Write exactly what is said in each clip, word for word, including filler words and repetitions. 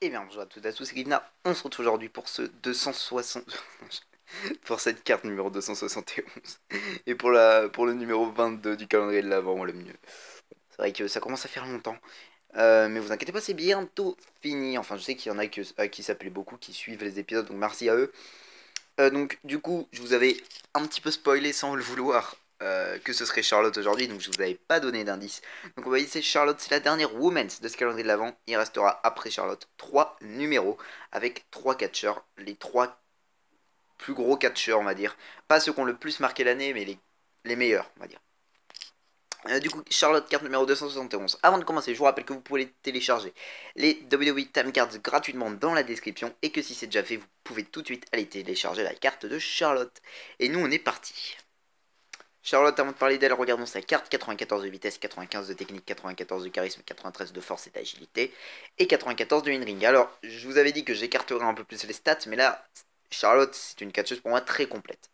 Et bien bonjour à toutes et à tous, c'est Givna. On se retrouve aujourd'hui pour ce deux cent soixante... pour cette carte numéro deux cent soixante et onze. Et pour, la... pour le numéro vingt-deux du calendrier de l'avant, le mieux. C'est vrai que ça commence à faire longtemps. Euh, mais vous inquiétez pas, c'est bientôt fini. Enfin, je sais qu'il y en a que, à qui ça plaît beaucoup, qui suivent les épisodes, donc merci à eux. Euh, donc du coup, je vous avais un petit peu spoilé sans le vouloir euh, que ce serait Charlotte aujourd'hui, donc je vous avais pas donné d'indice. Donc on va essayer Charlotte, c'est la dernière Women's de ce calendrier de l'avant. Il restera après Charlotte trois numéros avec trois catcheurs, les trois plus gros catcheurs on va dire. Pas ceux qui ont le plus marqué l'année, mais les, les meilleurs on va dire. Euh, du coup, Charlotte, carte numéro deux cent soixante et onze. Avant de commencer, je vous rappelle que vous pouvez télécharger les W W E Time Cards gratuitement dans la description et que si c'est déjà fait, vous pouvez tout de suite aller télécharger la carte de Charlotte. Et nous, on est parti. Charlotte, avant de parler d'elle, regardons sa carte. quatre-vingt-quatorze de vitesse, quatre-vingt-quinze de technique, quatre-vingt-quatorze de charisme, quatre-vingt-treize de force et d'agilité et quatre-vingt-quatorze de in-ring. Alors, je vous avais dit que j'écarterais un peu plus les stats, mais là, Charlotte, c'est une catcheuse pour moi très complète.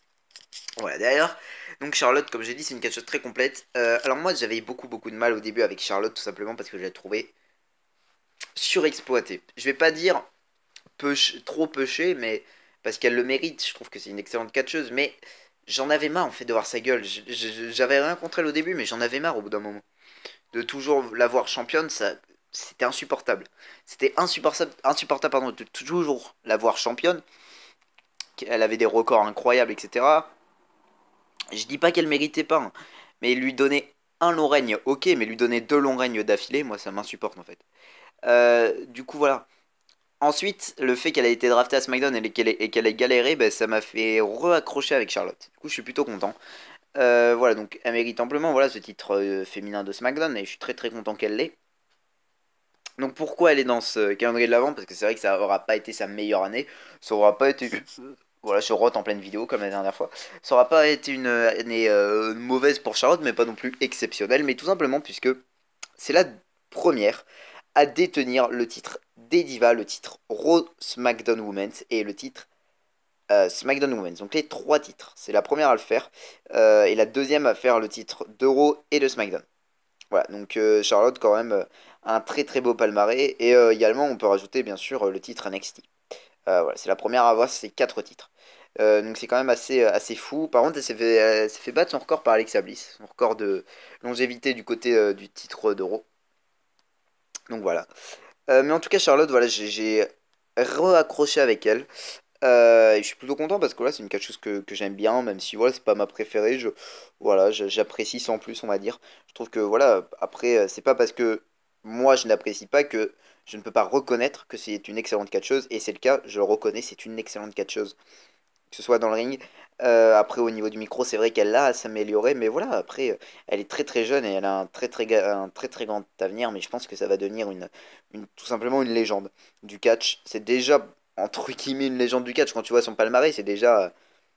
Voilà, d'ailleurs, donc Charlotte, comme j'ai dit, c'est une catcheuse très complète. Euh, alors moi, j'avais beaucoup, beaucoup de mal au début avec Charlotte, tout simplement parce que je l'ai trouvée surexploitée. Je vais pas dire peuch, trop peuchée, mais parce qu'elle le mérite. Je trouve que c'est une excellente catcheuse, mais j'en avais marre en fait de voir sa gueule. J'avais rien contre elle au début, mais j'en avais marre au bout d'un moment. De toujours la voir championne, ça, c'était insupportable. C'était insupportable, insupportable pardon, de toujours la voir championne. Elle avait des records incroyables, et cetera. Je dis pas qu'elle méritait pas, hein, mais lui donner un long règne, ok, mais lui donner deux longs règnes d'affilée, moi ça m'insupporte en fait. Euh, du coup voilà. Ensuite, le fait qu'elle ait été draftée à SmackDown et qu'elle ait, et qu'elle ait galéré, ben, ça m'a fait re-accrocher avec Charlotte. Du coup, je suis plutôt content. Euh, voilà, donc elle mérite amplement voilà, ce titre euh, féminin de SmackDown et je suis très très content qu'elle l'ait. Donc pourquoi elle est dans ce calendrier de l'avant? Parce que c'est vrai que ça aura pas été sa meilleure année. Ça aura pas été... Voilà, je rote en pleine vidéo comme la dernière fois. Ça aura pas été une année euh, mauvaise pour Charlotte, mais pas non plus exceptionnelle. Mais tout simplement puisque c'est la première à détenir le titre des Divas, le titre Raw SmackDown Women's et le titre euh, SmackDown Women's. Donc les trois titres. C'est la première à le faire. Euh, et la deuxième à faire le titre de Raw et de SmackDown. Voilà, donc euh, Charlotte quand même euh, un très très beau palmarès. Et euh, également on peut rajouter bien sûr le titre N X T. Euh, voilà, c'est la première à avoir ces quatre titres. Euh, donc c'est quand même assez, euh, assez fou. Par contre, elle s'est fait, elle s'est fait battre son record par Alexa Bliss, son record de longévité du côté euh, du titre d'Euro. Donc voilà. Euh, mais en tout cas, Charlotte, voilà, j'ai re-accroché avec elle. Euh, et je suis plutôt content parce que voilà, c'est une quelque chose que, que j'aime bien, même si voilà, c'est pas ma préférée. Je, voilà, j'apprécie sans plus, on va dire. Je trouve que voilà, après, euh, c'est pas parce que moi je n'apprécie pas que je ne peux pas reconnaître que c'est une excellente catcheuse. Et c'est le cas, je le reconnais, c'est une excellente catcheuse que ce soit dans le ring. Euh, après, au niveau du micro, c'est vrai qu'elle a à s'améliorer, mais voilà, après, euh, elle est très très jeune et elle a un très très, un très, très grand avenir, mais je pense que ça va devenir une, une, tout simplement une légende du catch. C'est déjà, entre guillemets, une légende du catch. Quand tu vois son palmarès, c'est déjà,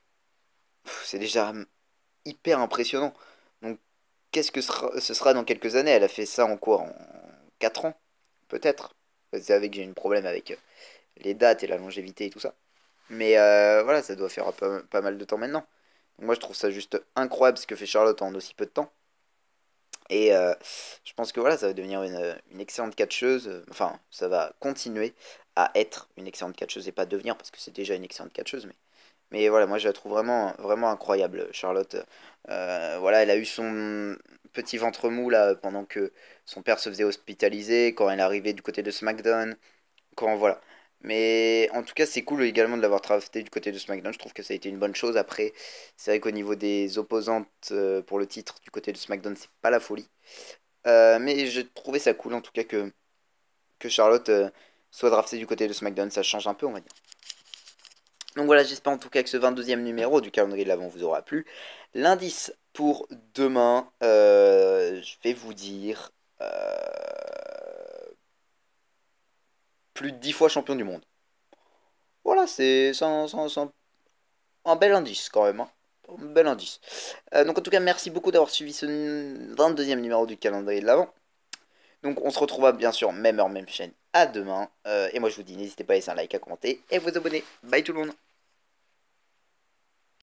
c'est déjà hyper impressionnant. Donc, qu'est-ce que sera, ce sera dans quelques années? Elle a fait ça en quoi? En quatre ans? Peut-être. C'est avec j'ai un problème avec euh, les dates et la longévité et tout ça. Mais euh, voilà, ça doit faire pas, pas mal de temps maintenant. Donc moi, je trouve ça juste incroyable ce que fait Charlotte en aussi peu de temps. Et euh, je pense que voilà, ça va devenir une, une excellente catcheuse. Enfin, ça va continuer à être une excellente catcheuse et pas devenir parce que c'est déjà une excellente catcheuse. Mais, mais voilà, moi je la trouve vraiment, vraiment incroyable, Charlotte. Euh, voilà, elle a eu son petit ventre mou là pendant que son père se faisait hospitaliser, quand elle est arrivée du côté de SmackDown. Quand voilà. Mais en tout cas, c'est cool également de l'avoir drafté du côté de SmackDown. Je trouve que ça a été une bonne chose. Après, c'est vrai qu'au niveau des opposantes euh, pour le titre du côté de SmackDown, c'est pas la folie. Euh, mais j'ai trouvé ça cool en tout cas que, que Charlotte euh, soit draftée du côté de SmackDown. Ça change un peu, on va dire. Donc voilà, j'espère en tout cas que ce vingt-deuxième numéro du calendrier de l'Avent vous aura plu. L'indice pour demain, euh, je vais vous dire euh, plus de dix fois champion du monde. Voilà, c'est un, un, un bel indice quand même. Hein. Un bel indice. Euh, donc en tout cas, merci beaucoup d'avoir suivi ce vingt-deuxième numéro du calendrier de l'Avent. Donc on se retrouvera bien sûr, même heure, même chaîne, à demain. Euh, et moi je vous dis, n'hésitez pas à laisser un like, à commenter et à vous abonner. Bye tout le monde.